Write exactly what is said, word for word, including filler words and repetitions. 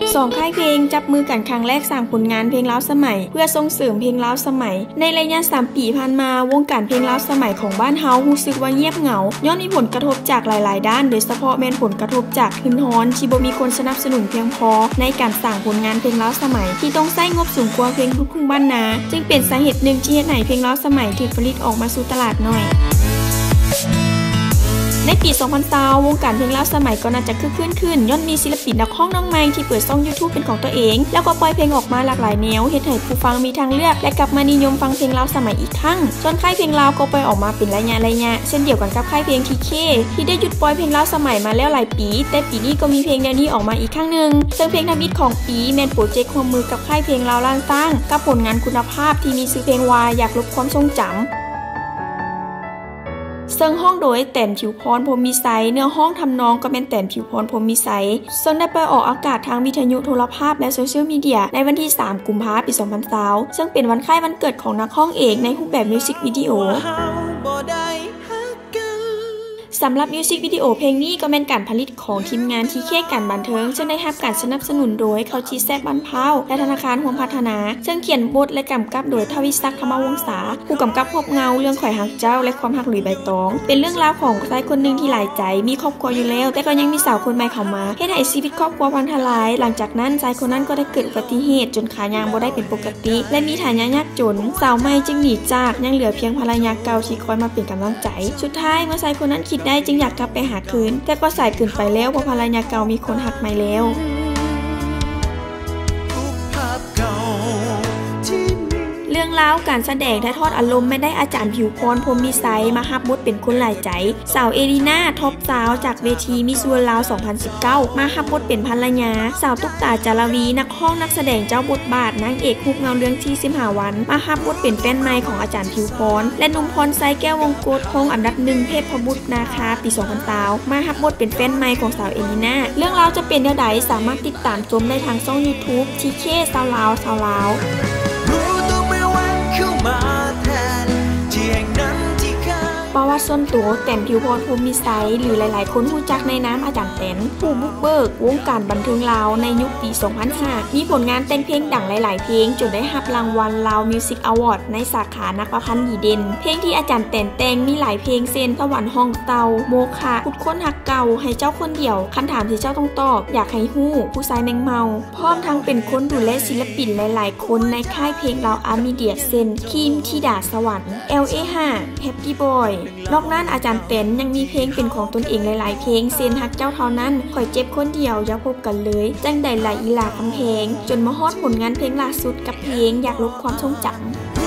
สองค่ายเพลงจับมือกันครั้งแรกสร้างผลงานเพลงล้าวสมัยเพื่อส่งเสริมเพลงล้าวสมัยในระยะสามปีผ่านมาวงการเพลงล้าวสมัยของบ้านเฮารู้สึกว่าเงียบเหงาย้อนมีผลกระทบจากหลายๆด้านโดยเฉพาะแม่นผลกระทบจากหินฮ้อนที่บ่มีคนสนับสนุนเพียงพอในการสร้างผลงานเพลงล้าวสมัยที่ต้องใช้งบสูงกว่าเพลงลูกทุ่งบ้านนาจึงเป็นสาเหตุหนึ่งที่เฮ็ดให้เพลงล้าวสมัยถูกผลิตออกมาสู่ตลาดน้อยในปี สองพันยี่สิบ วงการเพลงล้าวสมัยก็น่าจะคึกคืนขึ้นย้อนมีศิลปินนักร้องน้องใหม่ที่เปิดช่อง YouTube เป็นของตัวเองแล้วก็ปล่อยเพลงออกมาหลากหลายแนวเฮ็ดให้ผู้ฟังมีทางเลือกและกลับมานิยมฟังเพลงล้าวสมัยอีกครั้งจนค่ายเพลงล้าวก็ปล่อยออกมาเป็นระยะระยะเช่นเดียวกันกับค่ายเพลง ที เค ที่ได้หยุดปล่อยเพลงล้าวสมัยมาแล้วหลายปีแต่ปีนี้ก็มีเพลงแนวนี้ออกมาอีกครั้งนึงซึ่งเพลงทำอิฐของปีแม่นโปรเจกต์ร่วมมือกับค่ายเพลงล้าวล้านสร้างกับผลงานคุณภาพที่มีชื่อเพลงว่าอยากลบความทรงจำซึ่งห้องโดยแต้นผิวพรพรหมมิไสเนื้อห้องทำนองก็เป็นแต้นผิวพรพรหมมิไสซึ่งได้ไปออกอากาศทางวิทยุโทรภาพและโซเชียลมีเดียในวันที่สามกุมภาพันธ์ปีสองพันยี่สิบซึ่งเป็นวันคล้ายวันเกิดของนักร้องเอกในรูปแบบมิวสิกวิดีโอสำหรับมิวสิกวิดีโอเพลงนี้ก็เป็นการผลิตของทีมงานทีเคการบันเทิงซึ่งได้รับการสนับสนุนโดยเขาชีแซบบ้านเผาและธนาคารห่วงพัฒนาซึ่งเขียนบทและกำกับโดยทวิศักดิ์ธรรมวงศาผู้กำกับพบเงาเรื่องข่อยหักเจ้าและความหักหลุยใบตองเป็นเรื่องราวของชายคนหนึ่งที่หลายใจมีครอบครัวอยู่แล้วแต่ก็ยังมีสาวคนใหม่เข้ามาเฮ็ดให้ชีวิตครอบครัวพังทลายหลังจากนั้นชายคนนั้นก็ได้เกิดอุบัติเหตุจนขายางบ่ได้เป็นปกติและมีฐานะยากจนสาวใหม่จึงหนีจากยังเหลือเพียงภรรยาเก่าที่คอยมาเป็นกำลังใจสุดท้ายเมื่อชายคนนั้นคิดได้จึงอยากกลับไปหาคืนแต่ก็สายเกินไปแล้วเพราะภรรยาเก่ามีคนหักใหม่แล้วเรื่องราวการแสดงถ่ายทอดอารมณ์ไม่ได้อาจารย์ผิวพรพรหมมิไสมารับบทเป็นคนหลายใจสาวเอลีนาท็อปสาวจากเวทีมิส เวิลด์ ลาว สองพันสิบเก้ามารับบทเป็นภรรยาสาวตุ๊กตาจารวีนักร้องนักแสดงเจ้าบทบาทนางเอกฮุบเงาเรื่องที่สิบห้าวันมารับบทเป็นแฟนใหม่ของอาจารย์ผิวพรและหนุ่มพรไซแก้ววงกตคงอันดับหนึ่งเทพบุตรนาคาปีสองพันยี่สิบมารับบทเป็นแฟนใหม่ของสาวเอลีนาเรื่องราวจะเป็นแนวใดสามารถติดตามชมได้ทางช่อง YouTube ที เค สาวลาวสาวลาวประวัติส่วนตัวแต้นผิวพรพรหมมิไสหรือหลายๆคนรู้จักในนามอาจารย์แต้นผู้บุกเบิกวงการบันเทิงลาวในยุคปี สองพันห้า มีผลงานแต่งเพลงดังหลายๆเพลงจนได้รับรางวัลลาวมิวสิกอวอร์ดในสาขานักประพันธ์ดีเด่นเพลงที่อาจารย์แต้นแต่งมีหลายเพลงเช่นสวรรค์ห้องเตาโมฆะพุดค้นหักเก่าให้เจ้าคนเดียวคำถามที่เจ้าต้องตอบอยากให้ฮู้ผู้ชายแมงเมาพร้อมทั้งเป็นคนดูแลศิลปินหลายๆคนในค่ายเพลงลาวอาร์มีเดียเช่นคิมธิดาสวรรค์ แอล เอ ห้า Happy Boy นอกนั้นอาจารย์แต้นยังมีเพลงเป็นของตนเองหลายๆเพลงเช่นฮักเจ้าเท่านั้นข่อยเจ็บคนเดียวอย่าพบกันเลยจังใดหลายอีหลาคำเพลงจนมาฮอดผลงานเพลงล่าสุดกับเพลงอยากลบความทรงจำ